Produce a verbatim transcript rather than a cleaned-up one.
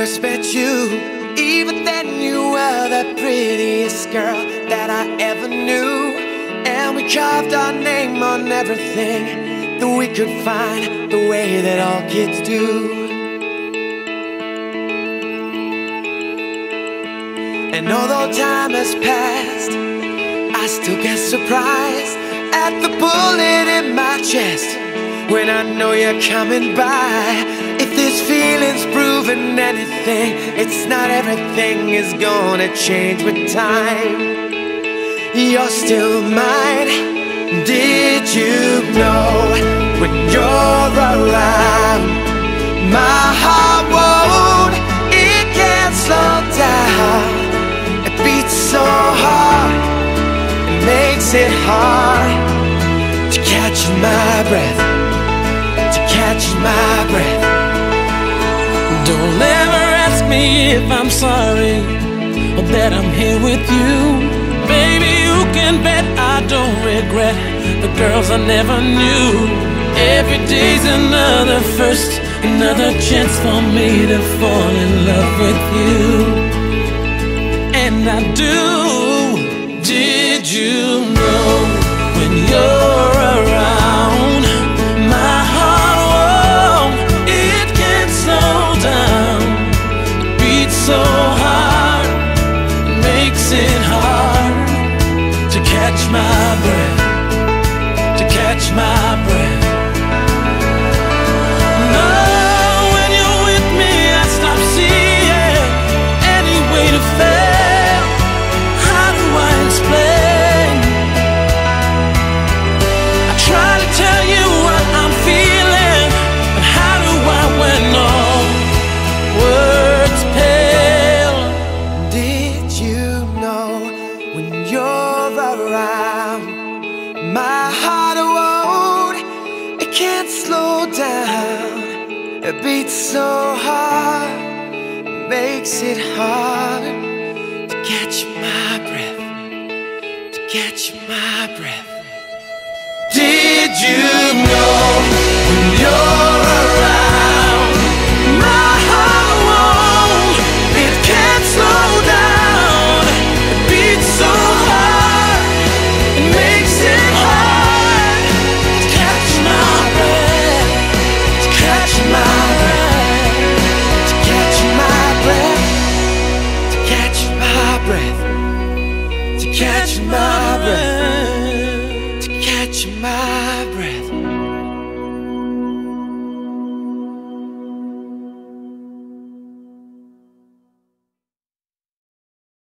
first met you, even then you were the prettiest girl that I ever knew. And we carved our name on everything that we could find, the way that all kids do. And although time has passed, I still get surprised at the bullet in my chest when I know you're coming by. If this feeling's proven anything, it's not everything is gonna change with time. You're still mine. Did you know when you're around, my heart won't, it can't slow down. It beats so hard, it makes it hard to catch my breath, to catch my breath. Don't ever ask me if I'm sorry or that I'm here with you. Baby, you can bet I don't regret the girls I never knew. Every day's another first, another chance for me to fall in love with you. And I do. Did you know when you're around, my heart won't, it can't slow down. It beats so hard, it makes it hard to catch my breath, to catch my breath. No, when you're with me I stop seeing any way to fail. How do I explain? I try to tell you what I'm feeling, but how do I when all words pale? Did you know when you're around, my heart won't, it can't slow down. It beats so hard, makes it hard to catch my breath, to catch my breath. Did you know when you're around, my heart won't, it can't slow down. It beats so hard, it makes it hard to catch my breath, to catch my breath, to catch my breath, to catch my breath, to catch my breath, to catch my breath.